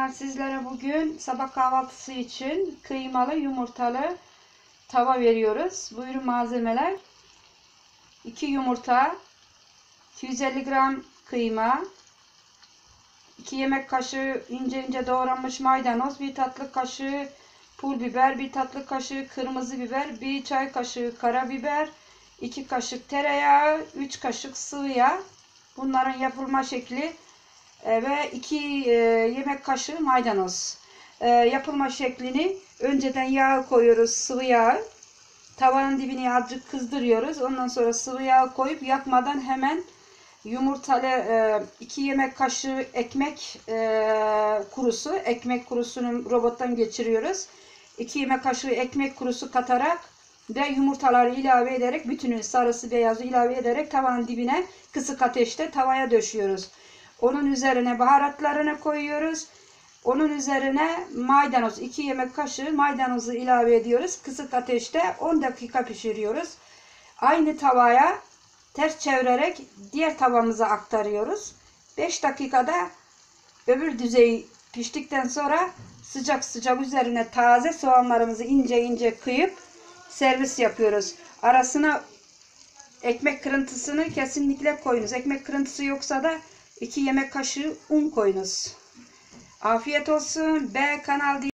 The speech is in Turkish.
Canlar, sizlere bugün sabah kahvaltısı için kıymalı yumurtalı tava veriyoruz. Buyurun malzemeler: 2 yumurta, 250 gram kıyma, 2 yemek kaşığı ince ince doğranmış maydanoz, 1 tatlı kaşığı pul biber, 1 tatlı kaşığı kırmızı biber, 1 çay kaşığı karabiber, 2 kaşık tereyağı, 3 kaşık sıvı yağ. Bunların yapılma şekli ve 2 yemek kaşığı maydanoz. Yapılma şeklini: önceden yağ koyuyoruz, sıvı yağ. Tavanın dibini azıcık kızdırıyoruz. Ondan sonra sıvı yağ koyup yakmadan hemen yumurtalı 2 yemek kaşığı ekmek kurusu. Ekmek kurusunu robottan geçiriyoruz. 2 yemek kaşığı ekmek kurusu katarak ve yumurtaları ilave ederek, bütünün sarısı beyazı ilave ederek tavanın dibine kısık ateşte tavaya döşüyoruz. Onun üzerine baharatlarını koyuyoruz. Onun üzerine maydanoz, 2 yemek kaşığı maydanozu ilave ediyoruz. Kısık ateşte 10 dakika pişiriyoruz. Aynı tavaya ters çevirerek diğer tavamıza aktarıyoruz. 5 dakikada öbür düzey piştikten sonra sıcak sıcak üzerine taze soğanlarımızı ince ince kıyıp servis yapıyoruz. Arasına ekmek kırıntısını kesinlikle koyunuz. Ekmek kırıntısı yoksa da 2 yemek kaşığı un koyunuz. Afiyet olsun. Kanal